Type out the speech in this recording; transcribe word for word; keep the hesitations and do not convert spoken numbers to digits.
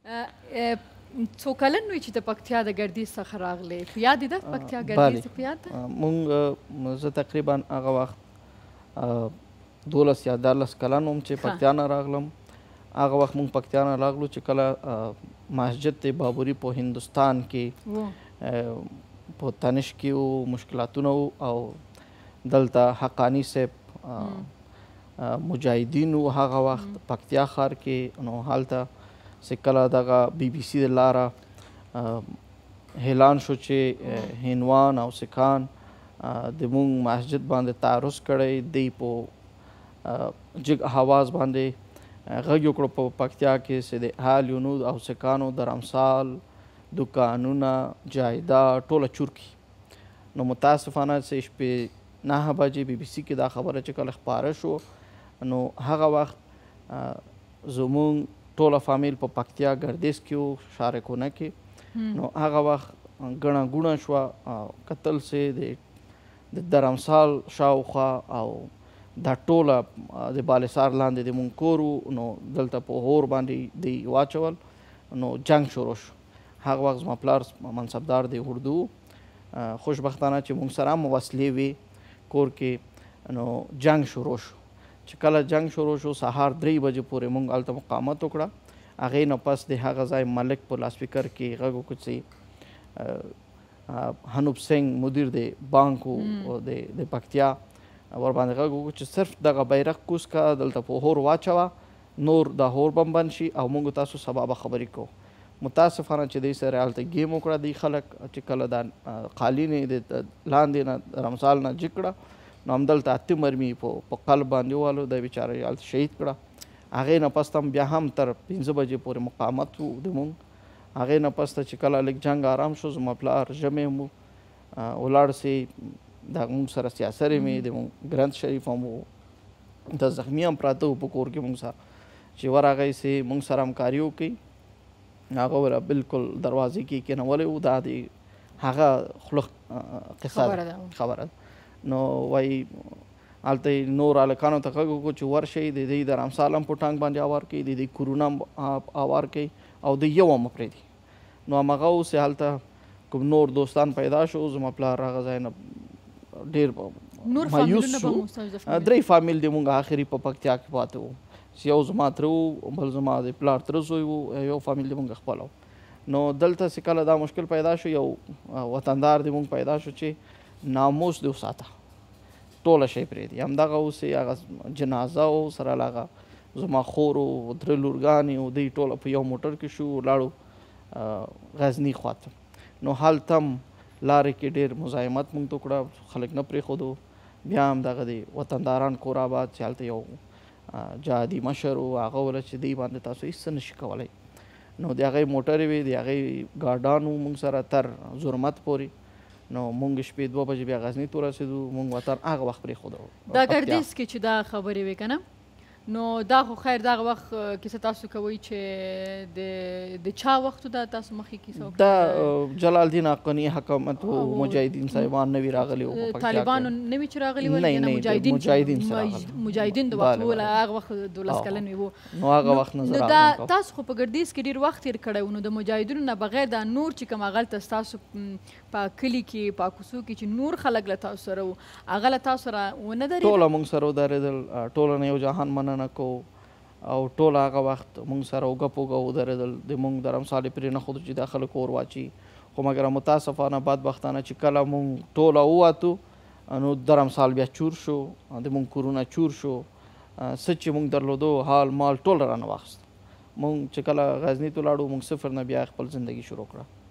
څو کلن وي چې د پکتیا د ګردیز څخه راغلی؟ په یاد دي ده پکتیا ګردیز په یاد ده؟ مونږ زه تقریبا هغه وخت دولس یا دیارلس کلن وم چې پکتیا نه راغلم. هغه وخت مونږ پکتیا نه راغلو چې کله مسجد بابري په هندوستان کې په تنش کې و، مشکلاتونه و، او دلته حقانی صاحب مجاهدین و هغه وخت پکتیا ښار کې. نو هلته چې کله دغه بی بي سي د لاره اعلان شو چې هندوان او سکان د مونږ مسجد باندې تعرض کړی، دی په جګ آواز باندې غږ وکړو په پکتیا کې چې د اهل یونود او سکانو درمسال دوکانونه جایداد ټوله چور کړي. نو متاسفانه چې شپې نهه بجې بي بي سي کې دا خبره چې کله خپاره شو، نو هغه وخت زمونږ ټوله فامیل په پکتیا ګردیز کې و، شارکونه کې. نو هغه وخت ګڼه ګوڼه شوه، کتل چې د درمسال شاوخوا او دا ټوله د بالسار لاندې د مونږ کور و، نو دلته په هور باندې دی واچول. نو جنګ شروع شو. هغه وخت زما پلار منصبدار د اردو و. خوشبختانه چې مونږ سره هم وسلې وې کور کې. نو جنګ شروع شو. چې کله جنګ شروع شو سهار درې بجې پورې مونږ هلته مقاومت وکړه. هغې نه پس د هغه ځای ملک په لاسپیکر کې غږ وکړ چې حنوب سنګ مدیر د بانک و د پکتیا ورباندې غږ وکړو چې صرف دغه بیرغ کوز که، دلته په هور واچوه، نور دا هور به بند شي او موږ تاسو سبا به خبرې کوو. متاسفانه چې دوی سره هلته ګیم وکړه دوی خلک، چې کله دا قالینې د لاندې نه رمسال نه جګ کړه، نو همدلته اته مرمي په قلب باندې ووالو، دی بیچاره یې هلته شهید کړه. هغې نه پس ته بیا هم تر پنځه بجې پورې مقاومت و د مونږ. هغې نه پس ته چې کله لږ جنګ آرام شو، زما پلار ژمی هم ولاړ سي، د مونږ سره سیاسرې مې د مونږ ګرند شریف هم و، د زخمي هم پراته و په کور کې مونږ سره، چې ورغی سي مونږ سره همکاري وکړي. هغه ولا بالکل دروازې کې کېنولی و. دا د هغه خوله قصه ده، خبره ده. نو وایي هلته یې نور هلکانو ته غږ وکړو چې ورشئ، د دوی د رمسال هم په ټانک باندې اوار کوي، د دوی کورونه هم اوار کوي او د یو هم مه پرېږدي. نو همغه اوس هلته کوم نور دوستان پیدا شو. زما پلار هغه ځای نه ډېر مایوس شو. درې فامیل د مونږ آخري په پکتیا کې پاتې وو، چې یو زما تره و، بل زما د پلار تره زوی و، یو فامیل د مونږ خپله و. نو دلته چې کله دا مشکل پیدا شو، یو وطندار د مونږ پیدا شو چې ناموس دې وساته، ټوله شی پرېږدي. همدغه اوس یې هغه جنازه و، سره له هغه زما خور و، درې لورګانې و، دوی ټوله په یو موټر کې شو، ولاړو غزني خواته. نو هلته هم لارې کې ډېر مزاحمت مونږ ته وکړه، خلک نه پرېښودو. بیا هم دغه د وطنداران کور آباد چې هلته یو جهادي مشر و، هغه ویله چې دوی باندې تاسو هېڅ څه نشي کولی. نو د هغې موټرې وې، د هغې ګاډان و مونږ سره تر زرمت پورې. نو مونږ شپې دوه بجې بیا غزني ته ورسېدو. مونږ وطن هغه وخت پرېښودو. دا ګردیز کې چې دا خبرې وې که نه، نو دا خو خیر دغه وخت کیسه تاسو کوئ چې د چا وخت دا تاسو مخکې کیسه وکړه؟ دا جلال الدین حقانی حکومت و، مجاهدین صاحبان نوي راغلي وو. طالبانو نوي چې راغلي ول؟ نه نه مجاهدین مجاهدین د وخت وله هغه وخت دولس کلن وي وو. نو هغه وخت نه زه نو دا تاسو خو په ګردیز کې ډېر وخت تېر کړی و، نو د مجاهدینو نه بغیر دا نور چې کوم هغلته ستاسو په کلي کې په کوڅو کې چې نور خلک له تاسو سره وو، هغه له تاسو سره ونه درېدل؟ ټوله مونږ سره ودرېدل، ټوله نه یو جهان مننه کوو، او ټول هغه وخت مونږ سره اوږه په اوږه ودرېدل. د مونږ د رمسالې پرې نه ښودو چې دا خلک اور واچي. خو مګر متاسفانه بدبختانه چې کله مونږ ټوله ووتو، نو د رمسال بیا چور شو، د مونږ کورونه چور شو، څه چې مونږ درلودو حال مال ټول رانه واخیست. مونږ چې کله غزني ته ولاړو، مونږ صفر نه بیا خپل زندګي شروع کړه.